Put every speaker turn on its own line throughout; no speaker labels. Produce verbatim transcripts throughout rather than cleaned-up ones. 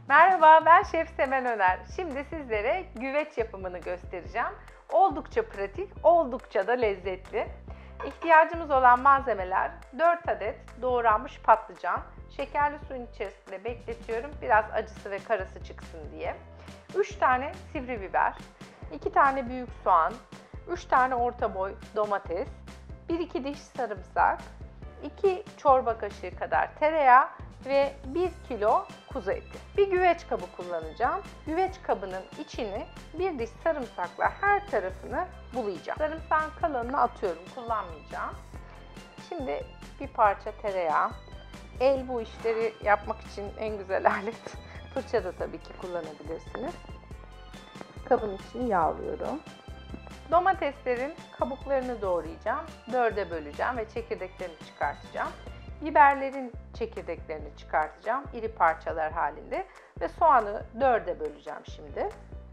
Merhaba, ben Şef Semen Öner. Şimdi sizlere güveç yapımını göstereceğim. Oldukça pratik, oldukça da lezzetli. İhtiyacımız olan malzemeler dört adet doğranmış patlıcan. Şekerli suyun içerisinde bekletiyorum. Biraz acısı ve karası çıksın diye. üç tane sivri biber, iki tane büyük soğan, üç tane orta boy domates, bir iki diş sarımsak, iki çorba kaşığı kadar tereyağı ve bir kilo kuzu eti. Bir güveç kabı kullanacağım. Güveç kabının içini bir diş sarımsakla her tarafını bulayacağım. Sarımsağın kalanını atıyorum, kullanmayacağım. Şimdi bir parça tereyağı. El bu işleri yapmak için en güzel alet. Fırça da tabii ki kullanabilirsiniz. Kabın içini yağlıyorum. Domateslerin kabuklarını doğrayacağım. Dörde böleceğim ve çekirdeklerini çıkartacağım. Biberlerin çekirdeklerini çıkartacağım iri parçalar halinde ve soğanı dörde böleceğim şimdi.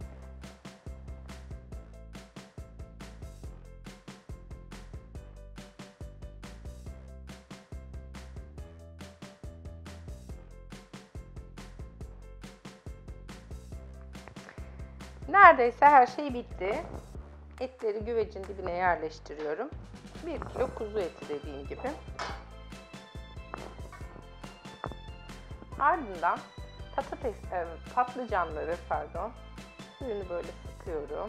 Neredeyse her şey bitti. Etleri güvecin dibine yerleştiriyorum. bir kilo kuzu eti dediğim gibi. Ardından patates, e, patlıcanları pardon, suyunu böyle sıkıyorum.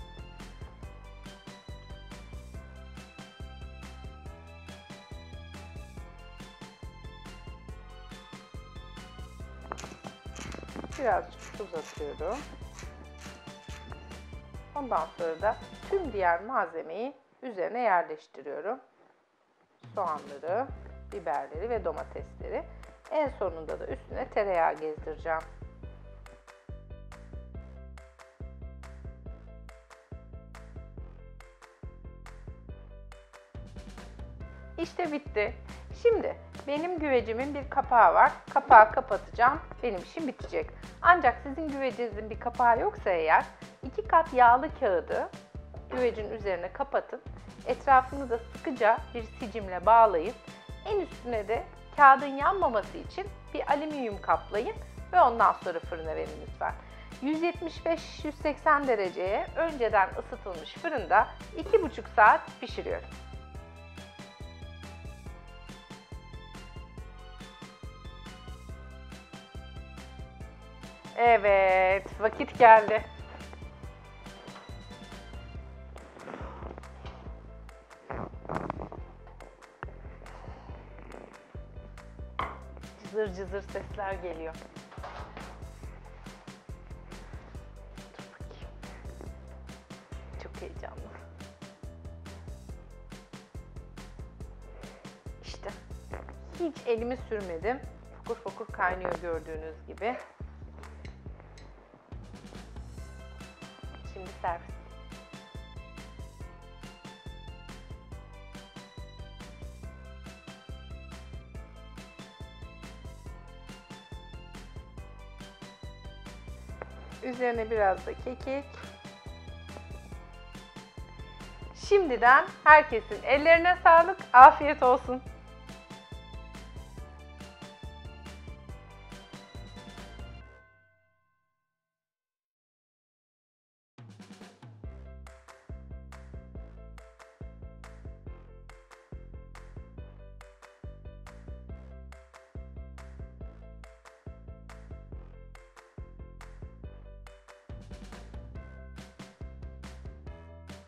Birazcık tuz atıyorum. Ondan sonra da tüm diğer malzemeyi üzerine yerleştiriyorum. Soğanları, biberleri ve domatesleri. En sonunda da üstüne tereyağı gezdireceğim. İşte bitti. Şimdi benim güvecimin bir kapağı var. Kapağı kapatacağım. Benim işim bitecek. Ancak sizin güvecinizin bir kapağı yoksa eğer iki kat yağlı kağıdı güvecin üzerine kapatın. Etrafını da sıkıca bir sicimle bağlayıp en üstüne de kağıdın yanmaması için bir alüminyum kaplayın ve ondan sonra fırına verin lütfen. yüz yetmiş beş yüz seksen dereceye önceden ısıtılmış fırında iki buçuk saat pişiriyorum. Evet, vakit geldi. Cızır cızır sesler geliyor. Dur bakayım. Çok heyecanlı. İşte hiç elimi sürmedim. Fokur fokur kaynıyor gördüğünüz gibi. Şimdi servis. Üzerine biraz da kekik. Şimdiden herkesin ellerine sağlık, afiyet olsun.